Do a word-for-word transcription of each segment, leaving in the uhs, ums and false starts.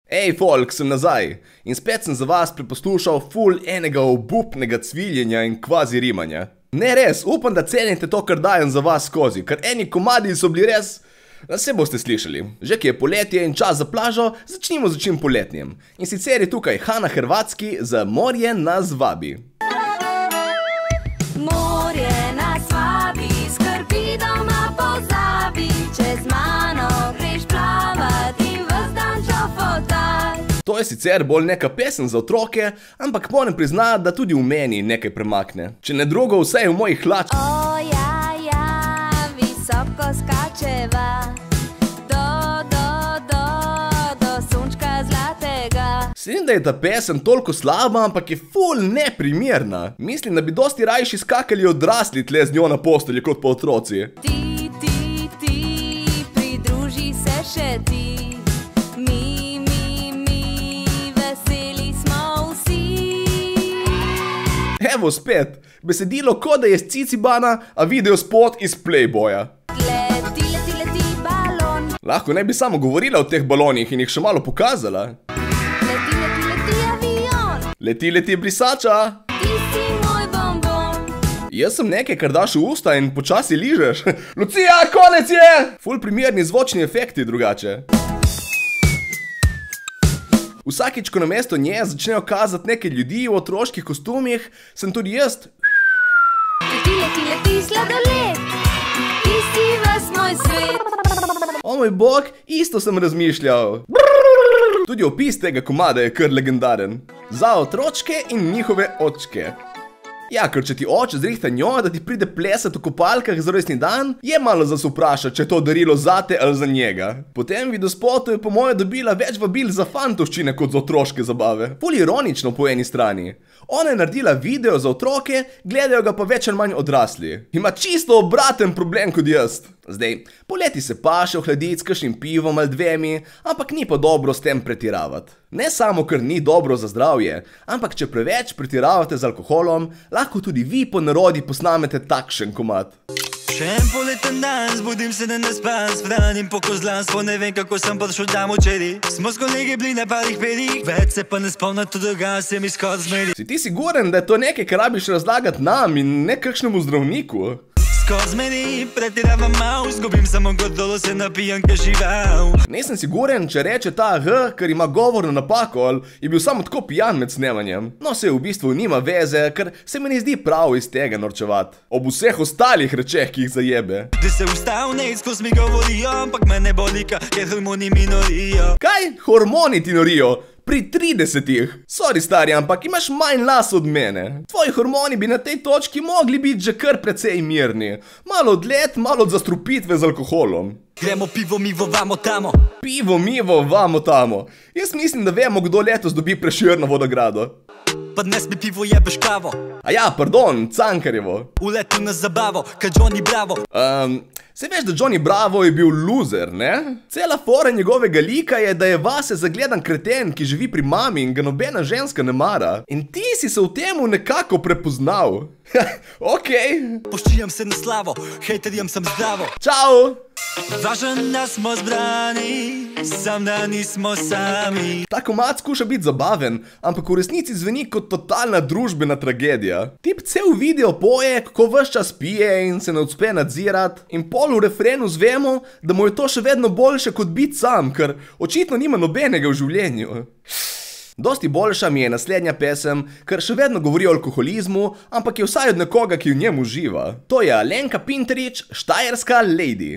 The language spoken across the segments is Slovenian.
Ej, folk, sem nazaj in spet sem za vas preposlušal ful enega obupnega cviljenja in kvazi rimanja. Ne res, upam, da cenite to, kar dajem za vas skozi, ker eni komadi so bili res... Se boste slišali. Že ki je poletje in čas za plažo, začnimo z čim poletnjem. In sicer je tukaj Hana Hrvatski za Morje nas vabi. Morje nas vabi, skrbi doma pozabi, čez mano greš plavat in ves dan čofotat. To je sicer bolj neka pesem za otroke, ampak moram priznati, da tudi v meni nekaj premakne. Če ne drugo, vsaj v mojih hlačah. O, ja, ja, visoko skačeva, do, do, do, do sončka zlatega. Mislim, da je ta pesem toliko slaba, ampak je ful neprimerna. Mislim, da bi dosti rajši skakali odrasli tle z njo na postelji kot pa otroci. Ti, ti, ti, pridruži se še ti. Mi, mi, mi, veseli smo vsi. Evo spet, besedilo kot da je z Cicibana, a video spot iz Playboya. Leti, leti, leti balon. Lahko ne bi samo govorila o teh balonih in jih še malo pokazala. Leti, leti, leti avion. Leti, leti brisača. Ti si moj bonbon. Jaz sem nekaj, kar daš v usta in počasi ližeš. Lucija, konec je! Ful primerni zvočni efekti drugače. Vsakič, ko namesto nje začnejo kazati neke ljudi v otroških kostumih, sem tudi jaz. Leti, leti, leti sladoled. Ti si ves moj svet. O moj bog, isto sem razmišljal. Tudi opis tega komada je kar legendaren. Za otročke in njihove očke. Ja, ker če ti oče zrihta njo, da ti pride plesat v kopalkah za rojstni dan, je malo za se vprašati, če je to darilo zate ali za njega. Po tem videospotu je po moje dobila več vabil za fantovščine kot za otroške zabave. Ful ironično po eni strani. Ona je naredila video za otroke, gledajo ga pa več ali manj odrasli. Ima čisto obraten problem kot jaz. Zdaj, poleti se paše ohladiti s kakšnim pivom ali dvemi, ampak ni pa dobro s tem pretiravati. Ne samo, ker ni dobro za zdravje, ampak če preveč pretiravate z alkoholom, lahko tudi vi po narodi posnamete takšen komad. Še en poleten dan, zbudim se ne naspan, svranim po kozlanstvo, ne vem kako sem prišel tam včeraj. Smo s kolegi bili na parih pedih, več se pa ne spomnim, to druga se mi skod zmeri. Si ti siguren, da je to nekaj, kar rabiš razlagati nam in ne kakšnemu zdravniku? Skod zmeri, pretiravam mal, zgubim samo godolo, se napijem ke žival. Nisem siguren, če reče ta H, ker ima govorno napako, ali je bil samo tako pijan med snemanjem. No, se v bistvu nima veze, ker se mi ne zdi prav iz tega norčevat. Ob vseh ostalih rečeh, ki jih zajebe. Da se ustav ne izkos mi govorijo, ampak mene bolika, ker hormoni mi norijo. Kaj? Hormoni ti norijo? Pri tridesetih. Sorry stari, ampak imaš manj las od mene. Tvoji hormoni bi na tej točki mogli biti že kar precej mirni. Malo odlet, malo od zastrupitve z alkoholom. Gremo pivo, mivo, vamo tamo. Pivo, mivo, vamo tamo. Jaz mislim, da vemo, kdo letos dobi Prešernovo nagrado. Pa dnes mi pivo jebeš kavo. A ja, pardon, Cankarjevo. Uletu na zabavo, ka Johnny Bravo. Um, se veš, da Johnny Bravo je bil loser, ne? Cela fora njegovega lika je, da je vase zagledan kreten, ki živi pri mami in ga nobena ženska ne mara. In ti si se v temu nekako prepoznal. Okej. Poščijam se na slavo, hejterjem sem zdravo. Čau. Važen, da smo zbrani, sam da nismo sami. Ta komad skuša biti zabaven, ampak v resnici zveni kot totalna družbena tragedija. Tip cel video poje, kako ves čas pije in se ne uspe nadzirat, in pol v refrenu zvemo, da mu je to še vedno boljše kot biti sam, ker očitno nima nobenega v življenju. Dosti boljša mi je naslednja pesem, ker še vedno govori o alkoholizmu, ampak je vsaj od nekoga, ki v njem uživa. To je Alenka Pinterič, Štajerska lady.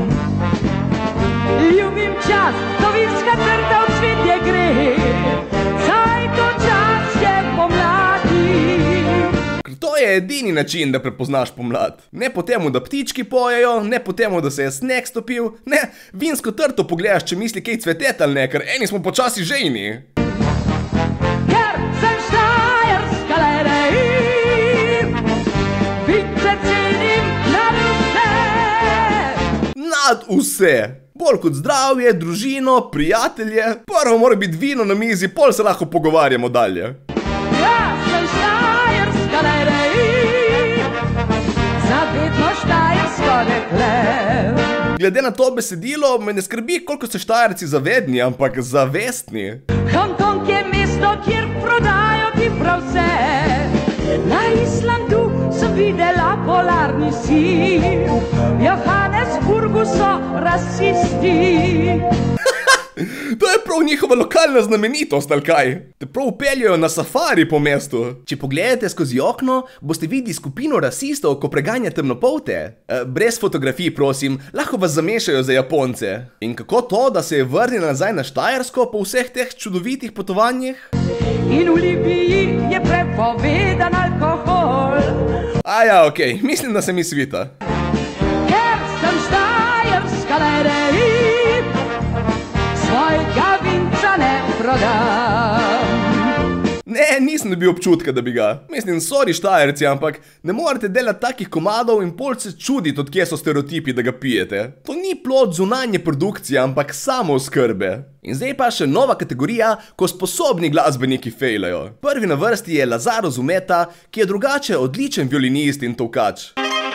Ljubim čas, ko vinska trta v cvetje gre, saj to čas je pomladi. Ker to je edini način, da prepoznaš pomlad. Ne po temu, da ptički pojejo, ne po temu, da se je sneg stopil, ne, vinsko trto pogledaš, če misli kaj cvetet ali ne, ker eni smo počasi žejni. Ker sem štajerska lady, vince cenim nad vse. Nad vse. Bolj kot zdravje, družino, prijatelje. Prvo mora biti vino na mizi, pol se lahko pogovarjamo dalje. Jaz sem štajerska lady, zavedno štajersko dekle. Glede na to besedilo, me ne skrbi, koliko so Štajerci zavedni, ampak zavestni. Hong Kong je mesto, kjer prodajo ti prav vse. Na Islandu sem videla polarni sir, v Johannesburgu so rasisti. To je prav njihova lokalna znamenitost, ali kaj? Te prav upeljajo na safari po mestu. Če pogledate skozi okno, boste videli skupino rasistov, ko preganja temnopolte. E, brez fotografij, prosim, lahko vas zamešajo za Japonce. In kako to, da se je vrnila nazaj na Štajersko po vseh teh čudovitih potovanjih? In v Libiji je prepovedan alkohol. Aja, okej, okay. Mislim, da se mi svita. Ker sem štajerska najrej, svojega vinca ne prodam. Ne, nisem dobil občutka, da bi ga. Mislim, sorry Štajerci, ampak ne morete delati takih komadov in pol se čuditi, od kje so stereotipi, da ga pijete. To ni plod zunanje produkcije, ampak samooskrbe. In zdaj pa še nova kategorija, ko sposobni glasbeniki fejlajo. Prvi na vrsti je Lazaro Zumeta, ki je drugače odličen violinist in tolkač.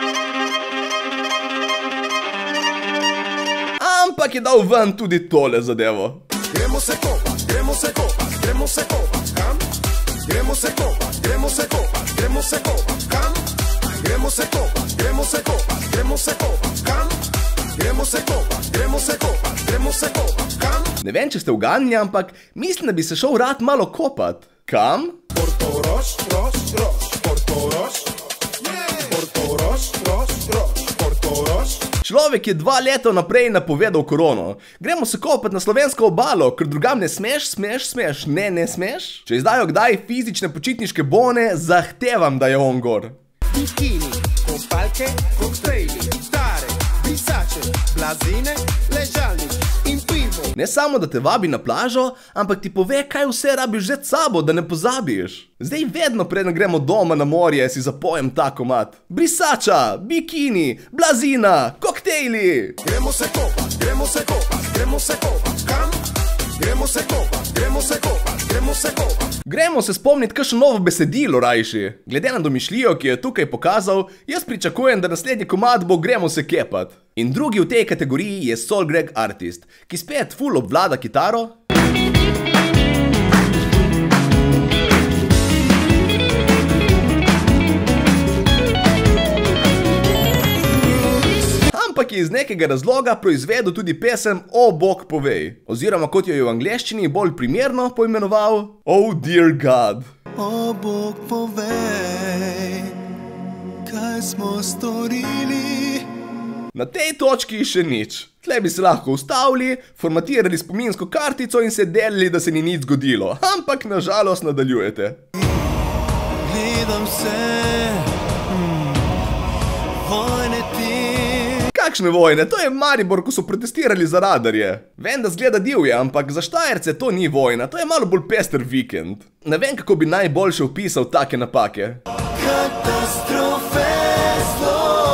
Ampak je dal ven tudi tole zadevo. Gremo se kopat, gremo se kopat, gremo se kopat, kam? Gremo se kopat, gremo se kopat, gremo se kopat, kam? Gremo se kopat, gremo se kopat, gremo se kopat, kam? Gremo se kopat, gremo se kopat, gremo se kopat, kam? Ne vem, če ste uganili, ampak mislim, da bi se šel rad malo kopat. Kam? Portorož, rož, rož, Portorož, Portorož, rož, rož, Portorož. Človek je dva leta naprej napovedal korono. Gremo se kopat na slovensko obalo, ker drugam ne smeš, smeš, smeš, ne, ne smeš. Če izdajo kdaj fizične počitniške bone, zahtevam, da je on gor. Bikini, kopalke, koktejli, stare, brisače, blazine, ležalnik in pivo. Ne samo, da te vabi na plažo, ampak ti pove, kaj vse rabiš vzeti s sabo, da ne pozabiš. Zdaj vedno preden gremo doma na morje, si zapojem ta komad. Brisača, bikini, blazina, koktejli. Gremo se kopat, gremo se kopat, gremo se kopat, kam? Gremo se kopat, gremo se kopat, gremo se kopat. Gremo se spomniti kakšno novo besedilo, rajši. Glede na domišljijo, ki je tukaj pokazal, jaz pričakujem, da naslednji komad bo Gremo se kepat. In drugi v tej kategoriji je Sol Greg Artist, ki spet ful obvlada kitaro. Ampak je iz nekega razloga proizvedel tudi pesem O Bog povej, oziroma kot jo je v angleščini bolj primerno poimenoval Oh Dear God. O Bog povej, kaj smo storili. Na tej točki še nič. Tle bi se lahko ustavili, formatirali spominsko kartico in se delili, da se ni nič zgodilo. Ampak nažalost nadaljujete. Gledam se, hmm, vojne ti. Kakšne vojne? To je Maribor, ko so protestirali za radarje. Vem, da zgleda divje, ampak za Štajerce to ni vojna, to je malo bolj pester vikend. Ne vem, kako bi najboljše opisal take napake. Katastrofe zlo.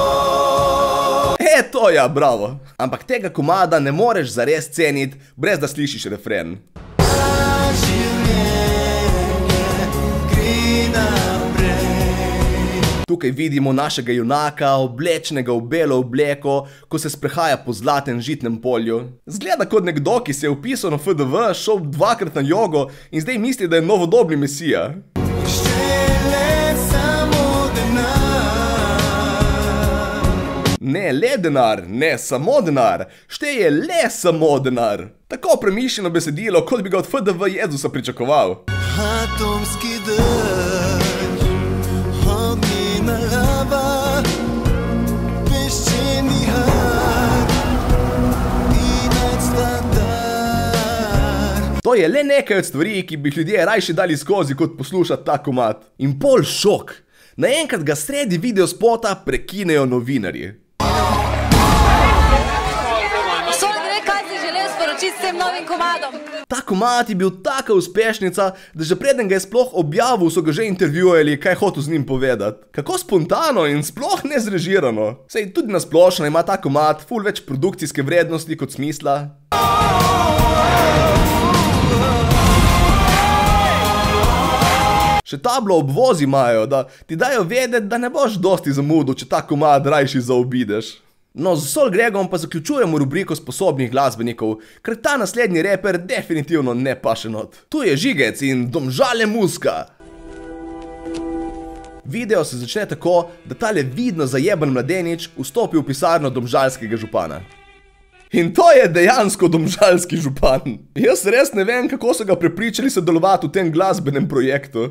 E, to ja, bravo. Ampak tega komada ne moreš zares ceniti, brez da slišiš refren. Tukaj vidimo našega junaka, oblečenega v belo obleko, ko se sprehaja po zlatem žitnem polju. Zgleda kot nekdo, ki se je vpisal na F D V, šel dvakrat na jogo in zdaj misli, da je novodobni mesija. Ne le denar, ne samo denar, šteje le samo denar. Tako premišljeno besedilo, kot bi ga od F D V Jezusa pričakoval. Atomski dež, ognjena lava, peščeni had in zlatar. To je le nekaj od stvari, ki bi ljudje rajši dali skozi, kot poslušati ta komad. In pol šok. Naenkrat ga sredi videospota prekinejo novinarji. S tem novim komadom. Ta komad je bil taka uspešnica, da že preden ga je sploh objavil, so ga že intervjuvali, kaj hotel z njim povedati. Kako spontano in sploh nezrežirano. Sej tudi na splošno ima ta komad ful več produkcijske vrednosti kot smisla. Še tablo obvozi imajo, da ti dajo vedeti, da ne boš dosti zamudil, če ta komad rajši zaobideš. No, z Sol Gregom pa zaključujemo rubriko sposobnih glasbenikov, ker ta naslednji reper definitivno ne paše not. Tu je Žigec in Domžale muzika. Video se začne tako, da tale vidno zajeben mladenič vstopi v pisarno domžalskega župana. In to je dejansko domžalski župan. Jaz res ne vem, kako so ga prepričali sodelovati v tem glasbenem projektu.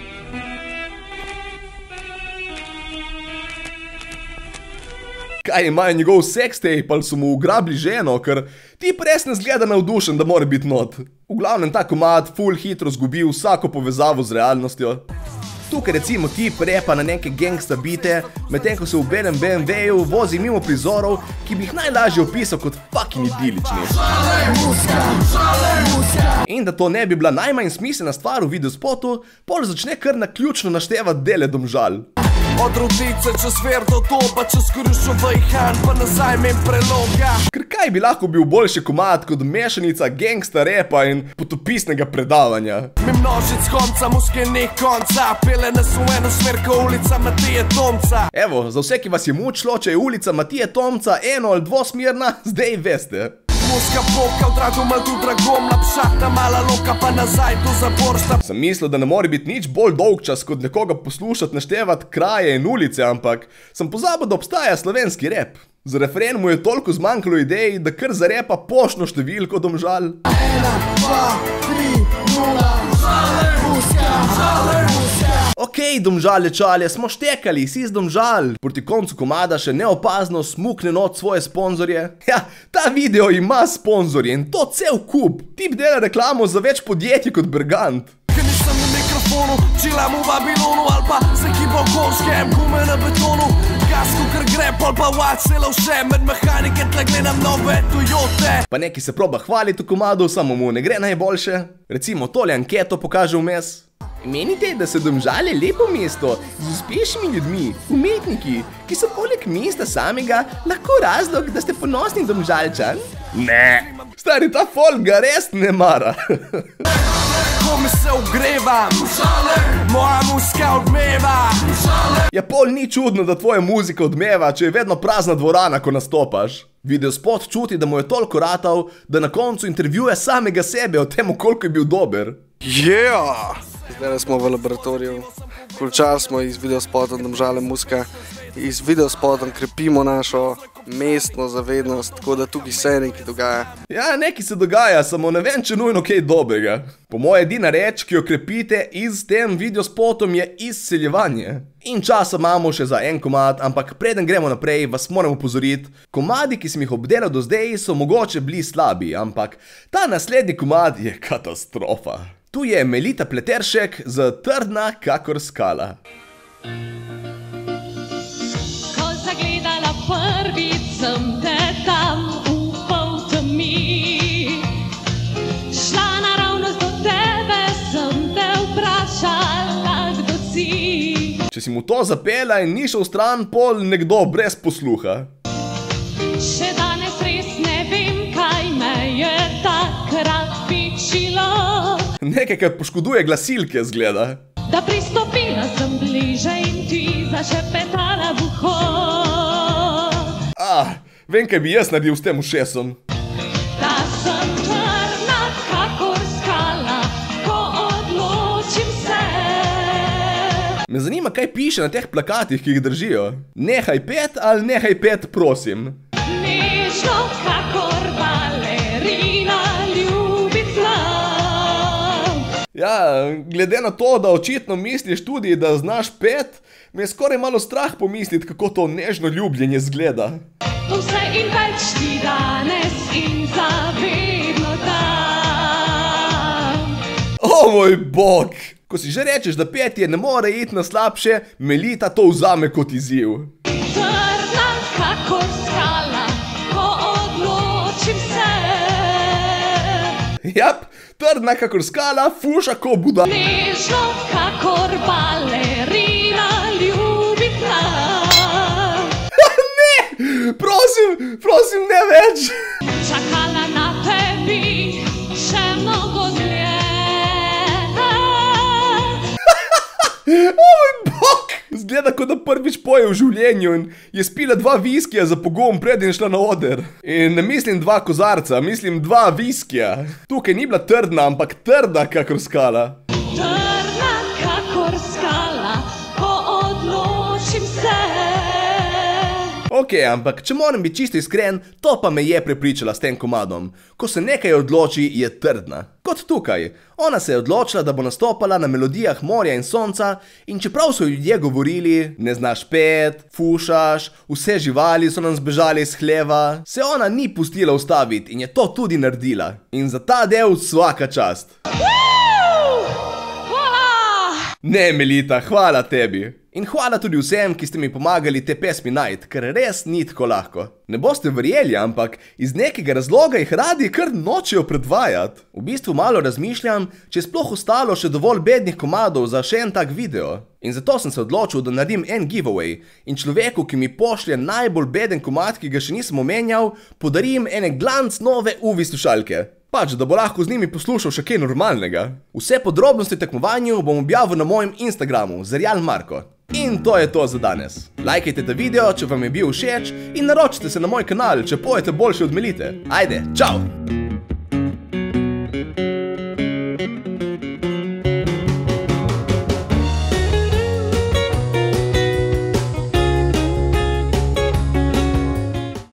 Kaj imajo njegov sextape ali so mu ugrabili ženo, ker tip res ne zgleda navdušen, da mora biti not. V glavnem ta komad ful hitro zgubi vsako povezavo z realnostjo. Tukaj recimo tip repa na neke gangsta bite, medtem ko se v belem B M W-ju vozi mimo prizorov, ki bi jih najlažje opisal kot fucking idilični. In da to ne bi bila najmanj smiselna stvar v videospotu, pol začne kar naključno naštevati dele Domžal. Od Rodice čez Verdo Doba, čez Krušovo Han, pa nazaj mem Preloga. Ker kaj bi lahko bil boljši komad kot mešanica gangsta repa in potopisnega predavanja? Mi množic konca, muskeni konca, pele nas v eno smer, ko ulica Matije Tomca. Evo, za vse, ki vas je mučilo, če je ulica Matije Tomca eno ali dvosmerna, zdaj veste. Muska poka, v dragu mal tu dragom, napšata mala loka, pa nazaj tu zaborsta. Sem mislil, da ne more biti nič bolj dolg čas, kot nekoga poslušati naštevati kraje in ulice, ampak sem pozabil, da obstaja slovenski rap. Za refren mu je toliko zmanjkalo idej, da kar zarepa poštno številko Domžal. Ena, dva, tri, nula, Domžale, muska, Domžale, muska. Okej, Domžale čale, smo štekali, si iz Domžal. Proti koncu komada še neopazno smukne not svoje sponzorje. Ja, ta video ima sponzorje in to cel kup. Tip dela reklamo za več podjetij kot Bergant. Ker nisem na mikrofonu, čilam v Babilonu, ali pa se kibo koškem, gume na betonu. Gasko kar gre, pol pa vač celo vše, med mehanike tle gledam nove Toyote. Pa neki se proba hvaliti v komadu, samo mu ne gre najboljše. Recimo tole anketo pokaže vmes. Menite, da so Domžale lepo mesto z uspešnimi ljudmi, umetniki, ki so poleg mesta samega lahko razlog, da ste ponosni Domžalčan? Ne. Stari, ta folk ga res ne mara. Ko mi se ogrevam, moja muska odmeva. Ja, pol ni čudno, da tvoja muzika odmeva, če je vedno prazna dvorana, ko nastopaš. Videospot čuti, da mu je toliko ratal, da na koncu intervjuje samega sebe o tem, koliko je bil dober. Yeah! Zdaj smo v laboratoriju. Končali smo iz videospotom Domžale muzika. iz videospotom krepimo našo mestno zavednost, tako da tukaj se nekaj dogaja. Ja, nekaj se dogaja, samo ne vem, če nujno kaj dobrega. Po moje edina reč, ki jo krepite iz tem videospotom, je izseljevanje. In časa imamo še za en komad, ampak preden gremo naprej, vas moram upozoriti, komadi, ki sem jih obdelal do zdaj, so mogoče bili slabi, ampak ta naslednji komad je katastrofa. Tu je Melita Pleteršek z Trdna kakor skala. Ko zagledala prvič, sem te tam upal temi. Šla naravnost do tebe, sem te vprašala, kdo si. Če si mu to zapela in ni šel stran, pol nekdo brez posluha. Še danes res ne vem, kaj me je takrat pičilo. Nekaj, kar poškoduje glasilke, zgleda. Da pristopila sem bliže in ti zašepetala v uho. Ah, vem, kaj bi jaz naredil s tem ušesom. Da sem trdna kakor skala, ko odločim se. Me zanima, kaj piše na teh plakatih, ki jih držijo. Nehaj pet ali nehaj pet, prosim. Nežno kakor balerina ljubi tla. Ja, glede na to, da očitno misliš tudi, da znaš pet, me je skoraj malo strah pomisliti, kako to nežno ljubljenje zgleda. Vse in več ti danes in zavedno dam. O moj bog! Ko si že rečeš, da petje ne more iti na slabše, Melita to vzame kot izziv. Trdna kakor skala, ko odločim se. Jap, trdna kakor skala, fuša ko buda. Nežno kakor balerina ljubi tla. Ne! Prosim, prosim, ne več! Čakala na tebi še mnogo dlje. O moj bog! Zgleda, kot da prvič poje v življenju in je spila dva viskija za pogum, preden je šla na oder. In ne mislim dva kozarca, mislim dva viskija. Tukaj ni bila trdna, ampak trda kakor skala. Trna kakor skala, ko odločim se. Ok, ampak če moram biti čisto iskren, to pa me je prepričala s tem komadom. Ko se nekaj odloči, je trdna. Kot tukaj. Ona se je odločila, da bo nastopala na melodijah morja in sonca in čeprav so ljudje govorili, ne znaš pet, fušaš, vse živali so nam zbežali iz hleva, se ona ni pustila ustaviti in je to tudi naredila. In za ta del vsaka čast. Ne, Melita, hvala tebi. In hvala tudi vsem, ki ste mi pomagali te pesmi najti, ker res ni tako lahko. Ne boste verjeli, ampak iz nekega razloga jih radi kar nočejo predvajati. V bistvu malo razmišljam, če je sploh ostalo še dovolj bednih komadov za še en tak video. In zato sem se odločil, da naredim en giveaway in človeku, ki mi pošlje najbolj beden komad, ki ga še nisem omenjal, podarim ene glanc nove U V I slušalke. Pač, da bo lahko z njimi poslušal še kaj normalnega. Vse podrobnosti tekmovanju bom objavil na mojem Instagramu, Zerjal Marko. In to je to za danes. Lajkajte ta video, če vam je bil všeč in naročite se na moj kanal, če pojete boljše od Melite. Ajde, čau!